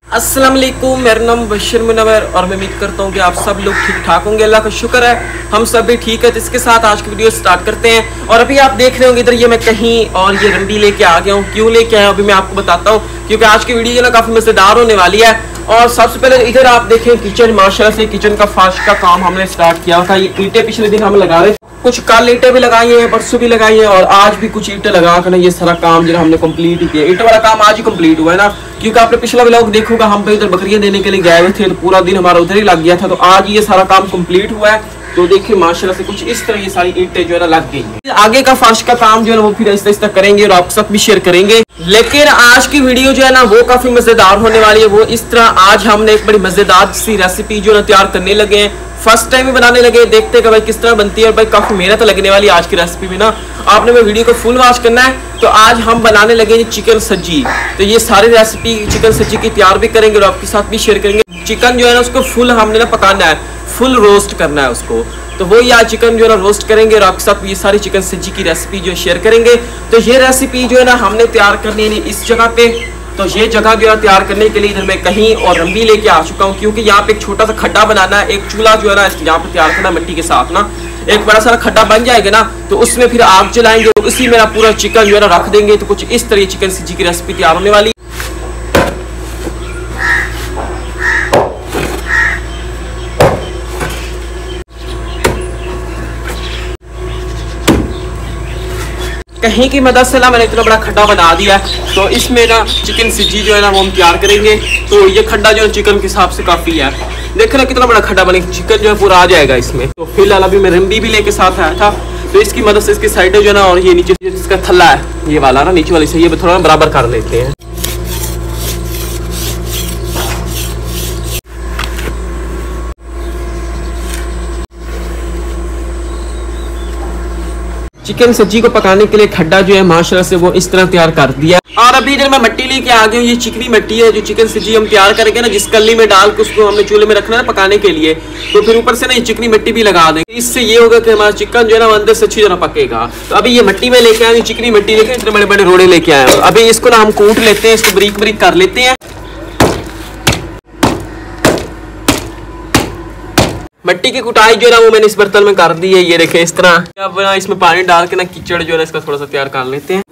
अस्सलाम वालेकुम, मेरा नाम बशीर मुनव्वर और मैं उम्मीद करता हूँ कि आप सब लोग ठीक ठाक होंगे। अल्लाह का शुक्र है हम सब भी ठीक है। तो इसके साथ आज की वीडियो स्टार्ट करते हैं। और अभी आप देख रहे होंगे इधर ये मैं कहीं और ये रंडी लेके आ गया हूँ। क्यों लेके आया अभी मैं आपको बताता हूँ, क्योंकि आज की वीडियो जो ना काफ़ी मज़ेदार होने वाली है। और सबसे पहले इधर आप देखें किचन, माशाल्लाह से किचन का फर्श का काम हमने स्टार्ट किया था। ये ईंटें पिछले दिन हम लगा रहे, कुछ कल ईंटें भी लगाई हैं, परसों भी लगाई हैं और आज भी कुछ ईंटें लगा कर ना ये सारा काम जो हमने कंप्लीट किया। ईंटों वाला काम आज ही कंप्लीट हुआ है ना, क्योंकि आपने पिछला व्लॉग देखोगा हम पे इधर बकरियां देने के लिए गए हुए थे तो पूरा दिन हमारा उधर ही लग गया था। तो आज ये सारा काम कंप्लीट हुआ है। तो देखिए माशाल्लाह से कुछ इस तरह ये सारी ईंटें जो है ना लग गई हैं। आगे का फर्श का काम जो है ना वो फिर आहिस्ता आहिस्ता करेंगे और आपके साथ भी शेयर करेंगे। लेकिन आज की वीडियो जो है ना वो काफी मजेदार होने वाली है। वो इस तरह आज हमने एक बड़ी मजेदार सी रेसिपी जो है तैयार करने लगे हैं। फर्स्ट टाइम ही बनाने लगे, देखते हैं भाई किस तरह बनती है। और भाई काफी मेहनत लगने वाली है आज की रेसिपी में ना, आपने मैं वीडियो को फुल वॉच करना है। तो आज हम बनाने लगे चिकन सज्जी। तो ये सारी रेसिपी चिकन सज्जी की तैयार भी करेंगे और आपके साथ भी शेयर करेंगे। चिकन जो है ना उसको फुल हमने ना पकाना है, फुल रोस्ट करना है उसको। तो वो आज चिकन जो है ना रोस्ट करेंगे और आपके साथ ये सारी चिकन सज्जी की रेसिपी जो शेयर करेंगे। तो ये रेसिपी जो है ना हमने तैयार करनी है इस जगह पे। तो ये जगह जो है तैयार करने के लिए इधर मैं कहीं और रंबी लेके आ चुका हूँ, क्योंकि यहाँ पे एक छोटा सा खड्डा बनाना है। एक चूल्हा जो है ना यहाँ पे तैयार करना मिट्टी के साथ ना, एक बड़ा सारा खड्डा बन जाएगा ना, तो उसमें फिर आग जलाएंगे और उसी में पूरा चिकन जो है ना रख देंगे। तो कुछ इस तरह चिकन सज्जी की रेसिपी तैयार होने वाली। कहीं की मदद से ना मैंने इतना बड़ा खड्डा बना दिया है। तो इसमें ना चिकन सज्जी जो है ना वो हम तैयार करेंगे। तो ये खड्डा जो है चिकन के हिसाब से काफ़ी है। देख रहे कितना बड़ा खड्डा बने, चिकन जो है पूरा आ जाएगा इसमें। तो फिलहाल अभी मैं रंबी भी लेके साथ आया था, तो इसकी मदद से इसकी साइडें जो है ना और ये नीचे इसका थल्ला है ये वाला ना नीचे वाली से ये थोड़ा बराबर कर लेते हैं। चिकन सब्जी को पकाने के लिए खड्डा जो है माशाल्लाह से वो इस तरह तैयार कर दिया। और अभी इधर मैं मिट्टी लेके आ गई हूँ। ये चिकनी मिट्टी है जो चिकन सब्जी हम तैयार करेंगे ना, जिस कल्ली में डाल के उसको हमने चूल्हे में रखना है पकाने के लिए। तो फिर ऊपर से ना ये चिकनी मिट्टी भी लगा देंगे। इससे ये होगा कि हमारा चिकन जो है ना अंदर से अच्छी तरह पकेगा। तो अभी ये मिट्टी में लेके आए, चिकनी मिट्टी लेके इतने बड़े बड़े रोड़े लेके आए। अभी इसको ना हम कूट लेते हैं, इसको बारीक बारीक कर लेते हैं। मिट्टी की कुटाई जो है ना वो मैंने इस बर्तन में कर दी है, ये देखें इस तरह। अब ना इसमें पानी डाल के ना कीचड़ जो है ना इसका थोड़ा सा तैयार कर लेते हैं।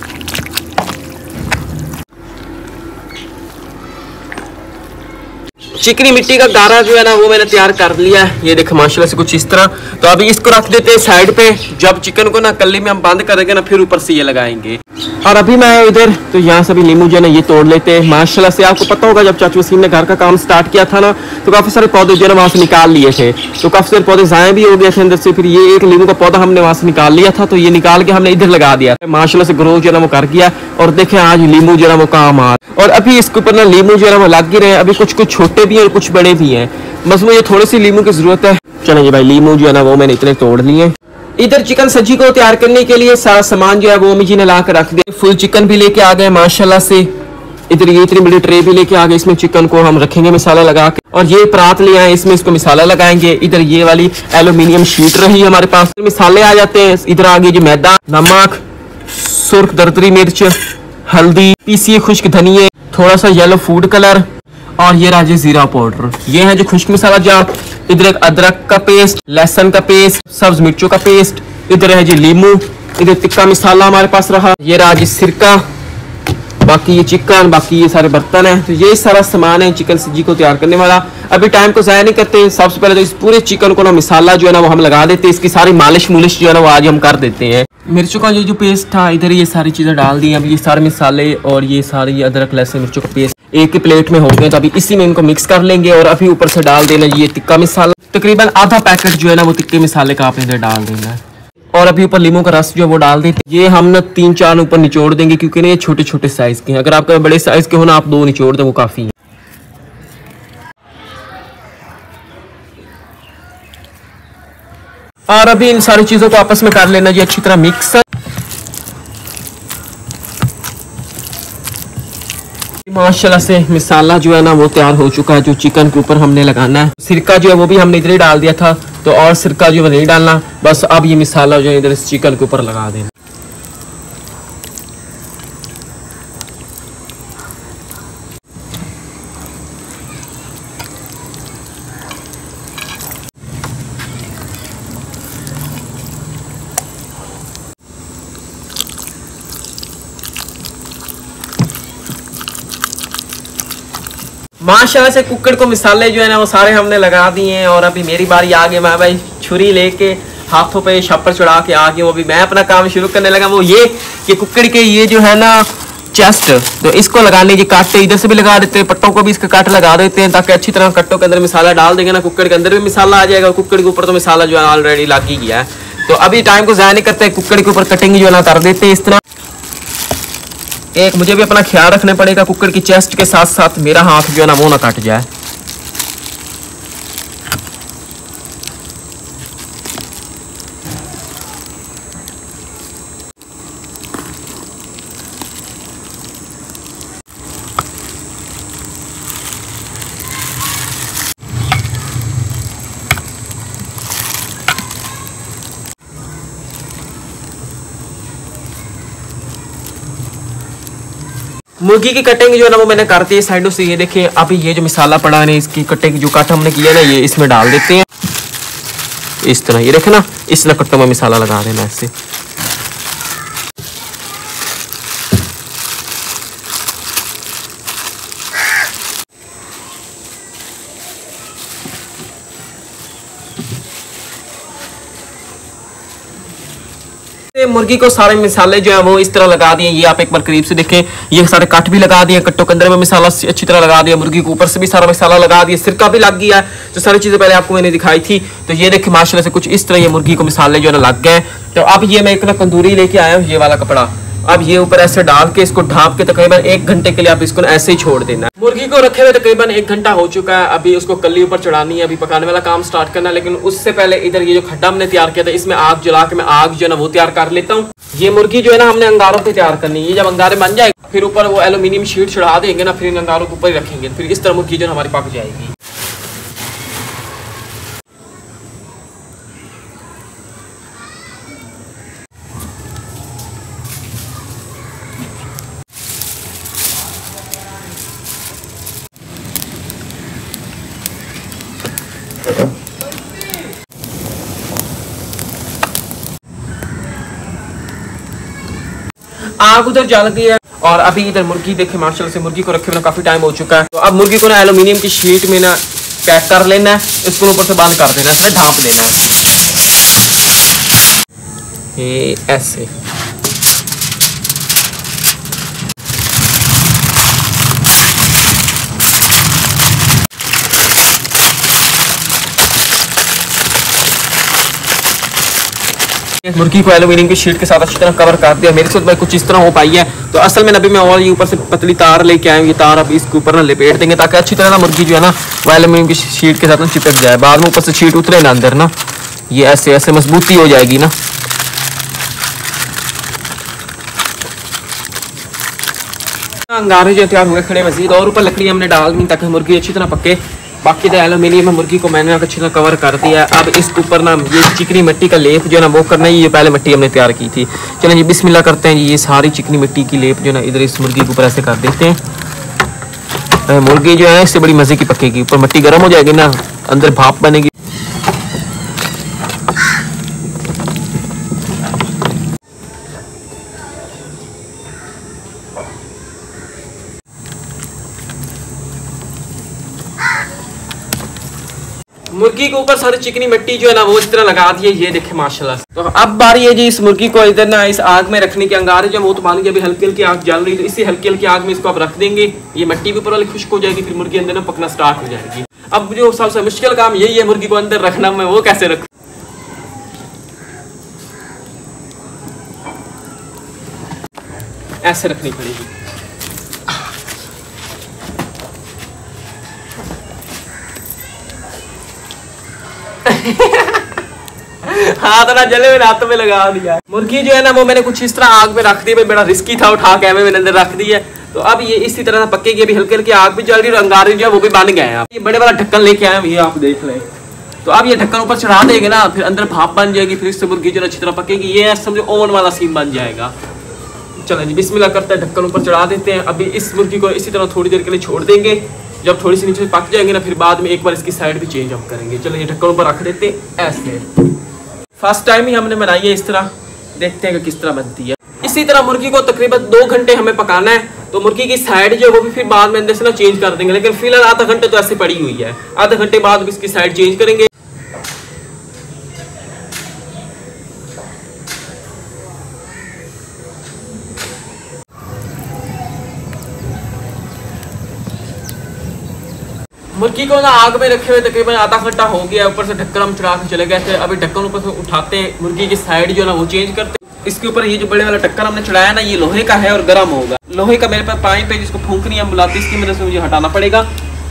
चिकनी मिट्टी का गारा जो है ना वो मैंने तैयार कर लिया है, ये देखें माशाल्लाह से कुछ इस तरह। तो अभी इसको रख देते हैं साइड पे। जब चिकन को ना कल्ली में हम बंद करेंगे ना फिर ऊपर से ये लगाएंगे। और अभी मैं इधर तो यहाँ से भी नींबू जो है ना ये तोड़ लेते हैं। माशाल्लाह से आपको पता होगा जब चाचू वसीम ने घर का काम स्टार्ट किया था ना तो काफी सारे पौधे जो है ना वहाँ से निकाल लिए थे। तो काफी सारे पौधे ज़ाया भी हो गए थे अंदर से। फिर ये एक नींबू का पौधा हमने वहाँ से निकाल लिया था, तो ये निकाल के हमने इधर लगा दिया। माशाल्लाह से ग्रो जो है ना वो कर गया। और देखें आज नींबू जो है ना वो काम आ। और अभी इसके ऊपर ना नींबू जो है ना वो लग ही रहे हैं। अभी कुछ कुछ छोटे भी हैं और कुछ बड़े भी हैं, बस मुझे थोड़ी सी नींबू की जरूरत है। चलिए भाई नींबू जो है ना वो मैंने इतने तोड़ लिए। इधर चिकन सब्जी को तैयार करने के लिए सारा सामान जो है वो अम्मी जी ने ला कर रख दिया। फुल चिकन भी लेके आ गए माशाल्लाह से। इधर ये इतनी बड़ी ट्रे भी लेके आ गए, इसमें चिकन को हम रखेंगे मसाला लगा के। और ये परात ले आए, इसमें इसको मसाला लगाएंगे। इधर ये वाली एल्यूमिनियम शीट रही हमारे पास, मसाले आ जाते हैं। इधर आ गए जी मैदा, नमक, सुर्ख दरदरी मिर्च, हल्दी, पीसी खुश्क धनिया, थोड़ा सा येलो फूड कलर और ये राजे जीरा पाउडर। ये है जो खुश्क मसाला जात। इधर एक अदरक का पेस्ट, लहसुन का पेस्ट, सब्ज मिर्चों का पेस्ट। इधर है जी लीमू। इधर तिक्का मसाला हमारे पास रहा। ये रहा जी सिरका, बाकी ये चिकन, बाकी ये सारे बर्तन हैं। तो ये सारा सामान है चिकन सब्जी को तैयार करने वाला। अभी टाइम को ज़ाया नहीं करते, सबसे पहले तो इस पूरे चिकन को ना मसाला जो है ना वो हम लगा देते हैं। इसकी सारी मालिश मुलिश जो है ना वो आज हम कर देते हैं। मिर्चों का जो पेस्ट था इधर ये सारी चीज़ें डाल दी। अब ये सारे मसाले और ये सारी अदरक लहसुन मिर्चों का पेस्ट एक ही प्लेट में हो गए। तो अभी इसी में इनको मिक्स कर लेंगे और अभी ऊपर से डाल देना ये तिक्का मसाला। तकरीबन आधा पैकेट जो है ना वो तिक्के मसाले का आपने इधर डाल देना है। और अभी ऊपर लीमू का रस जो है वो डाल देते। ये हम ना 3-4 ऊपर निचोड़ देंगे, क्योंकि ना ये छोटे छोटे साइज के हैं। अगर आपका बड़े साइज के हो ना आप 2 निचोड़ दें वो काफ़ी है। और अभी इन सारी चीज़ों को आपस में कर लेना जी अच्छी तरह मिक्स। माशाल्लाह से मसाला जो है ना वो तैयार हो चुका है, जो चिकन के ऊपर हमने लगाना है। सिरका जो है वो भी हमने इधर ही डाल दिया था, तो और सिरका जो है नहीं डालना। बस अब ये मसाला जो है इधर इस चिकन के ऊपर लगा देना। माशाल्लाह से कुकर को मिसाले जो है ना वो सारे हमने लगा दिए हैं और अभी मेरी बारी आ गई। मैं भाई छुरी लेके हाथों पे छप्पर चढ़ा के आ गई हूँ। अभी मैं अपना काम शुरू करने लगा। वो ये कि कुकर के ये जो है ना चेस्ट, तो इसको लगाने की काट इधर से भी लगा देते हैं, पट्टों को भी इसका काट लगा देते हैं ताकि अच्छी तरह कट्टों के अंदर मिसाला डाल देंगे ना, कुकर के अंदर भी मिसाला आ जाएगा। कुकर के ऊपर तो मिसाला जो है ऑलरेडी लग ही गया है। तो अभी टाइम को ज़ाया नहीं करते, कुकर के ऊपर कटिंग जो है ना कर देते हैं इस तरह। एक मुझे भी अपना ख्याल रखना पड़ेगा कुकर की चेस्ट के साथ साथ मेरा हाथ जो है ना वो ना कट जाए। मुर्गी की कटिंग जो है ना वो मैंने कर दी है साइडों से। ये देखिए अभी ये जो मिसाला पड़ा है इसकी कटिंग जो काट हमने किया ना ये इसमें डाल देते हैं इस तरह। ये देखे ना इस तरह कट्टों में मिसाला लगा देना इससे। मुर्गी को सारे मिसाले जो है वो इस तरह लगा दिए। ये आप एक बार करीब से देखें, ये सारे कट भी लगा दिए, कट्टों के अंदर में मिसाला अच्छी तरह लगा दिया, मुर्गी के ऊपर से भी सारा मिसाला लगा दिया, सिरका भी लग गया है। तो सारी चीजें पहले आपको मैंने दिखाई थी। तो ये देखिए माशाल्लाह से कुछ इस तरह ये मुर्गी को मिसाले जो है ना लग गए। तो अब ये मैं एक ना तंदूरी लेके आया हूँ, ये वाला कपड़ा। अब ये ऊपर ऐसे डाल के इसको ढांप के तकरीबन 1 घंटे के लिए आप इसको ऐसे ही छोड़ देना है। मुर्गी को रखे हुए तकरीबन 1 घंटा हो चुका है। अभी उसको कल्ली ऊपर चढ़ानी है, अभी पकाने वाला काम स्टार्ट करना है। लेकिन उससे पहले इधर ये जो खड्डा हमने तैयार किया था इसमें आग जला के मैं आग जो है ना वो तैयार कर लेता हूँ। ये मुर्गी जो है ना हमने अंगारों पे तैयार करनी है। ये जब अंगारे बन जाए फिर ऊपर वो एल्यूमिनियम शीट चढ़ा देंगे ना, फिर इन अंगारों के ऊपर ही रखेंगे, फिर इस तरह मुर्गी जो है हमारी पक जाएगी। आग उधर जल गई है और अभी इधर मुर्गी देखे माशाल्लाह से मुर्गी को रखे हुए काफी टाइम हो चुका है। तो अब मुर्गी को ना एल्यूमिनियम की शीट में ना पैक कर लेना है, इसको ऊपर से बंद कर देना है, इसमें ढांप देना है ये ऐसे। मुर्गी को एल्यूमिनियम की शीट के साथ अच्छी तरह कवर कर दिया। मेरे साथ भाई कुछ इस तरह हो पाई है। तो असल में अभी मैं और ये ऊपर से पतली तार लेके आया हूँ। ये तार अभी इसके ऊपर ना लपेट देंगे ताकि अच्छी तरह ना मुर्गी जो है ना वो एल्यूमिनियम की शीट के साथ ना चिपक जाए। बाद में ऊपर से शीट उतरे ना अंदर ना, ये ऐसे ऐसे मजबूती हो जाएगी ना। अंगारे जो तैयार हुए खड़े मजीद और ऊपर लकड़ी हमने डाल दी ताकि मुर्गी अच्छी तरह पके। बाकी तो एल्यूमिनियम में मुर्गी को मैंने अच्छी तरह कवर कर दिया। अब इसके ऊपर ना ये चिकनी मिट्टी का लेप जो है ना वो करना है। ये पहले मिट्टी हमने तैयार की थी। चलें जी बिस्मिल्लाह करते हैं। ये सारी चिकनी मिट्टी की लेप जो है ना इधर इस मुर्गी के ऊपर ऐसे कर देते हैं। मुर्गी जो है इससे बड़ी मज़े की पकेगी। ऊपर मिट्टी गर्म हो जाएगी ना, अंदर भाप बनेगी। मुर्गी के ऊपर सारी चिकनी मिट्टी जो है ना वो इस तरह लगा दी है। ये देखे माशाल्लाह। तो अब बारी है जी इस मुर्गी को इधर ना इस आग में रखने के। अंगारे जो वो तो मान लीजिए अभी हल्की हल्की आग जल रही है, तो इसी हल्की हल्की आग में इसको आप रख देंगे। ये मिट्टी भी ऊपर वाली खुश्क हो जाएगी, फिर मुर्गी अंदर ना पकना स्टार्ट हो जाएगी। अब जो सबसे मुश्किल काम यही है मुर्गी को अंदर रखना। मैं वो कैसे रखूँ, ऐसे रखनी पड़ेगी। हाथ ना जले मैंने हाथों में लगा दिया। मुर्गी जो है ना वो मैंने कुछ इस तरह आग में रख दी। बड़ा रिस्की था, उठा के मैंने अंदर रख दी है। तो अब ये इसी तरह पकेगी। अभी हल्की हल्की आग भी जल रही है और अंगारे जो है वो भी बन गए हैं। ये बड़े वाला ढक्कन लेके आए हैं, ये आप देख लें। तो अब ये ढक्कन ऊपर चढ़ा देंगे ना, फिर अंदर भाप बन जाएगी, फिर इससे मुर्गी जो अच्छी तरह पकेगी। ये समझो ओवन वाला सीन बन जाएगा। चलें जी बिस्मिल्लाह करते हैं, ढक्कन ऊपर चढ़ा देते हैं। अभी इस मुर्गी को इसी तरह थोड़ी देर के लिए छोड़ देंगे। जब थोड़ी सी नीचे पक जाएंगे ना फिर बाद में एक बार इसकी साइड भी चेंज अप करेंगे। चलो ये ढक्कन ऊपर रख देते हैं ऐसे। फर्स्ट टाइम ही हमने बनाई है इस तरह, देखते हैं कि किस तरह बनती है। इसी तरह मुर्गी को तकरीबन 2 घंटे हमें पकाना है। तो मुर्गी की साइड जो है वो भी फिर बाद में अंदर से ना चेंज कर देंगे, लेकिन फिलहाल आधा घंटे तो ऐसे पड़ी हुई है, आधा घंटे बाद इसकी साइड चेंज करेंगे। मुर्गी को ना आग में रखे हुए तकरीबन आधा घंटा हो गया, ऊपर से ढक्कन हम चढ़ा के चले गए थे। अभी ढक्कन ऊपर से उठाते हैं, मुर्गी की साइड जो है ना वो चेंज करते हैं। इसके ऊपर ये जो बड़े वाला ढक्कन हमने चढ़ाया ना, ये लोहे का है और गर्म होगा। लोहे का मेरे पास पाइप है जिसको फूंकनी हम बुलाते हैं, इसकी मदद से मुझे हटाना पड़ेगा।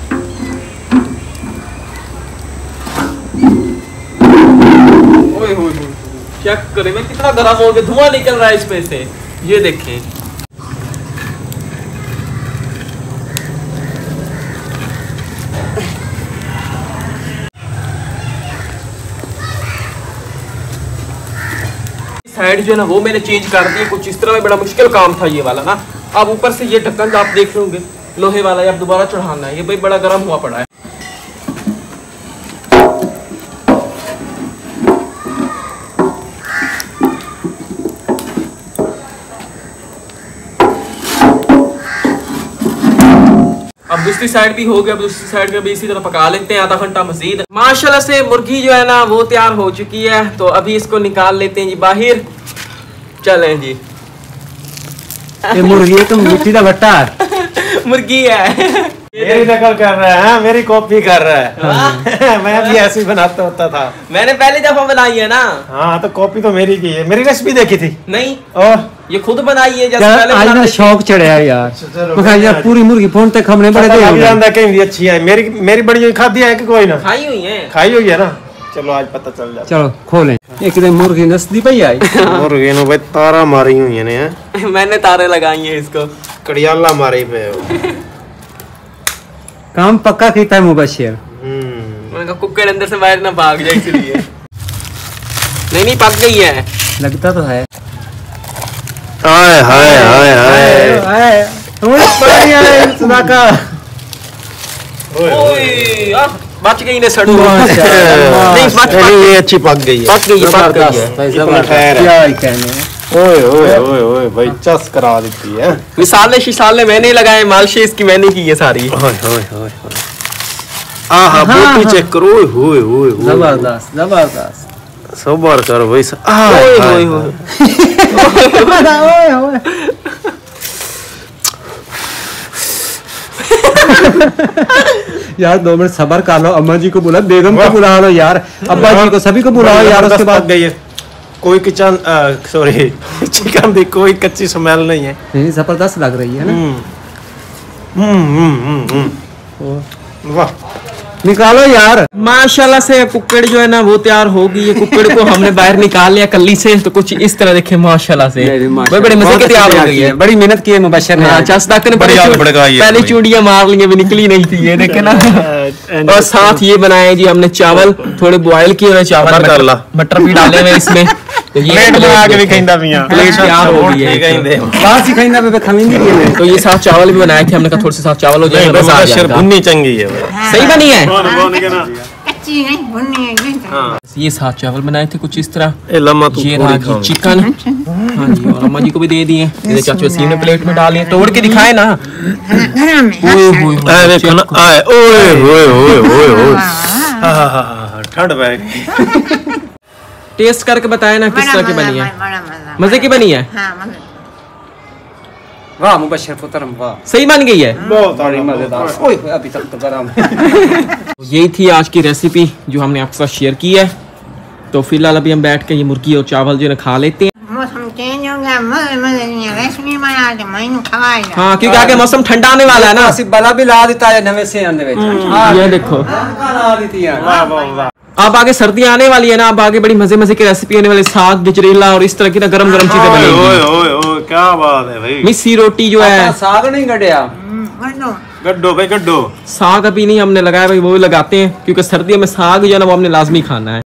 ओए चेक करें मैं कितना गर्म हो गया, धुआं निकल रहा है इसमें से, ये देखें। साइड जो है ना वो मैंने चेंज कर दी कुछ इस तरह में। बड़ा मुश्किल काम था ये वाला ना। अब ऊपर से ये ढक्कन आप देख रहे होंगे लोहे वाला, ये अब दोबारा चढ़ाना है। ये भाई बड़ा गर्म हुआ पड़ा है। अब दूसरी साइड भी हो गया, अब दूसरी साइड में भी इसी तरह पका लेते हैं आधा घंटा मजीद। माशाल्लाह से मुर्गी जो है ना वो तैयार हो चुकी है, तो अभी इसको निकाल लेते हैं जी बाहर। चलें जी। ये मुर्गी है, तुम मिट्टी का भट्टा मुर्गी है। मेरी नकल कर रहा है, मेरी कॉपी कर रहा है। मैं भी ऐसे ही बनाता होता था, मैंने पहली दफा बनाई है ना। हाँ तो कॉपी तो मेरी की है, मेरी रेसिपी देखी थी नहीं, और ये खुद बनाई है जैसे पहले आज ना शौक चढ़ा यार। यार पूरी मुर्गी फोन तक हमने बड़े कहीं अच्छी है। मेरी बड़ी खादी है कि कोई ना खाई हुई है, खाई हुई है ना। चलो आज पता चल जाए। चलो खोलें। एक मुर्गी नस्दी पई आई मुर्गी ने भाई तारा मारी हुई है ने। मैंने तारे लगाई है इसको, कड़ियाला मारी पे। काम पक्का किया है मुबशिर। मैंने कहा कुकर अंदर से बाहर ना भाग जाए इसलिए। नहीं पक गई है, लगता तो है। हाय हाय हाय हाय पानी आए सुनाका। ओए बच गई ने सड़ू। नहीं बच ये अच्छी पक गई है, पक गई है। क्या ही कहने। ओए ओए ओए ओए भाई चस करा देती है। मिसाले शिसाले मैंने लगाए, मालशे इसकी मैंने की है सारी। ओए ओए ओए आहा बोटी चेक करो। ओए ओए जबरदस्त जबरदस्त। सबर कर भाई। ओए ओए यार 2 मिनट सबर कर लो। अम्मा जी को बुला, बेगम को बुला लो यार, अब्बा जी को, सभी को बुलाओ यार। उसके बाद गई है कोई किचन सॉरी चिकन दी कोई कच्ची स्मेल नहीं है। नहीं जबरदस्त लग रही है ना। वाह निकालो यार। माशाल्लाह से कुक्कड़ जो है ना वो तैयार हो गई है। कुक्कड़ को हमने बाहर निकाल लिया कल्ली से, तो कुछ इस तरह देखे माशाल्लाह से बड़े मजे के तैयार हो गई है। बड़ी मेहनत की है मुबशिर ने। पहले चूड़ियां मार ली, अभी निकली नहीं थी ये देखे ना। और साथ ये बनाए जी हमने चावल थोड़े बॉयल किए हुए चावल, मटर भी डाले हुए इसमें। तो ये प्लेट बना के भी खैंदा पिया, प्लेट तैयार हो गई है। बात ही खैंदा पे खमींदी की। तो ये साथ चावल भी बनाए थे हमने, कहा थोड़े से साथ चावल हो जाए बस आ जाएगा। भुन्नी चंगी है, सही बनी है। कच्ची नहीं भुनी है। ये साथ चावल बनाए थे कुछ इस तरह। ए लम्मा तू ये रहा जी चिकन। हाँ जी, और अम्मा जी को भी दे दिए। ये चाचू वसीम ने प्लेट में डाले, तोड़ के दिखाए ना। ठंड बैग टेस्ट करके बताए ना किस तरह की बनी है। मजे की बनी है। वाह मुबशिर पुत्रम वाह, सही बन गई है। बहुत मजेदार। ओए अभी तक तो गरम। यही थी आज की रेसिपी जो हमने आपके साथ शेयर की है। तो फिलहाल अभी हम बैठ के ये मुर्गी और चावल जो है खा लेते हैं। मौसम चेंज हो गया, मजे रेसिपी बना के मैंने खवाएगा। हाँ क्योंकि आगे मौसम ठंडा आने वाला है ना। बला भी ला देता है नवे से अंदर ये देखो ला देती है। वाह वाह वाह। अब आगे सर्दियां आने वाली है ना, अब आगे बड़ी मजे मजे की रेसिपी आने वाली, साग गजरेला और इस तरह की ना गरम गरम चीजें ओए बनेंगी। ओए ओए क्या बात है भाई। मिस्सी रोटी जो है, साग नहीं गड़िया। गड्ढो भाई गड्ढो। साग अभी नहीं हमने लगाया भाई, वो भी लगाते हैं क्योंकि सर्दियों में साग जो है ना वो हमने लाजमी खाना है।